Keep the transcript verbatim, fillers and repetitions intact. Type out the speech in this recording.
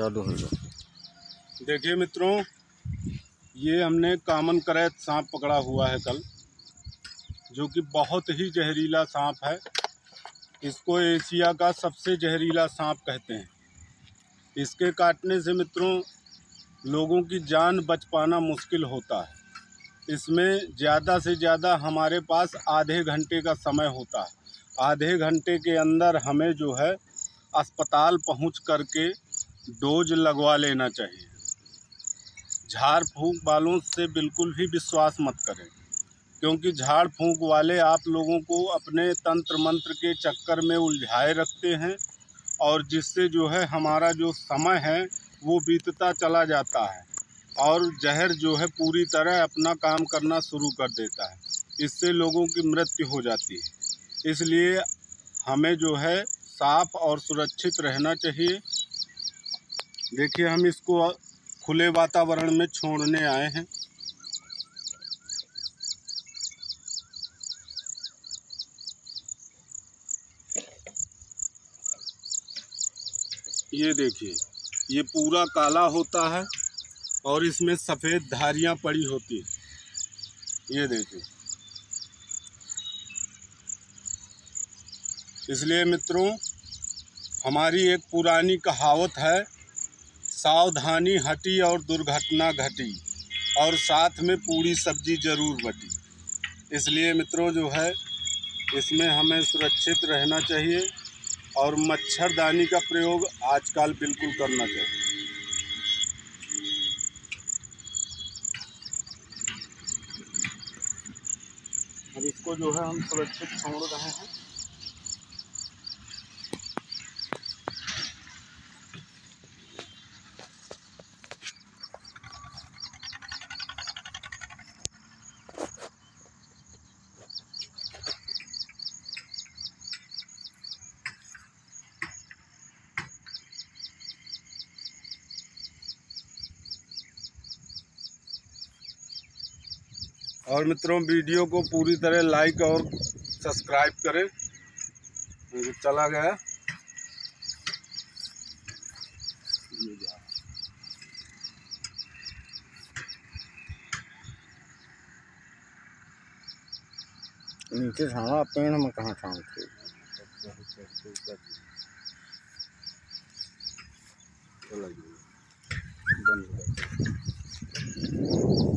चालू हो गया। देखिए मित्रों, ये हमने कॉमन करैत सांप पकड़ा हुआ है कल, जो कि बहुत ही जहरीला सांप है। इसको एशिया का सबसे जहरीला सांप कहते हैं। इसके काटने से मित्रों लोगों की जान बच पाना मुश्किल होता है। इसमें ज़्यादा से ज़्यादा हमारे पास आधे घंटे का समय होता है। आधे घंटे के अंदर हमें जो है अस्पताल पहुंच करके डोज लगवा लेना चाहिए। झाड़ फूंक वालों से बिल्कुल भी विश्वास मत करें, क्योंकि झाड़ फूंक वाले आप लोगों को अपने तंत्र मंत्र के चक्कर में उलझाए रखते हैं, और जिससे जो है हमारा जो समय है वो बीतता चला जाता है और जहर जो है पूरी तरह अपना काम करना शुरू कर देता है। इससे लोगों की मृत्यु हो जाती है। इसलिए हमें जो है साफ और सुरक्षित रहना चाहिए। देखिए, हम इसको खुले वातावरण में छोड़ने आए हैं। ये देखिए, ये पूरा काला होता है और इसमें सफ़ेद धारियां पड़ी होती हैं। ये देखिए, इसलिए मित्रों हमारी एक पुरानी कहावत है, सावधानी हटी और दुर्घटना घटी, और साथ में पूरी सब्जी जरूर बटी। इसलिए मित्रों जो है इसमें हमें सुरक्षित रहना चाहिए और मच्छरदानी का प्रयोग आजकल बिल्कुल करना चाहिए। अब इसको जो है हम सुरक्षित छोड़ रहे हैं। और मित्रों वीडियो को पूरी तरह लाइक और सब्सक्राइब करें। ये चला गया, नीचे छाना पेड़ में कहाँ छानते बंद हो गया।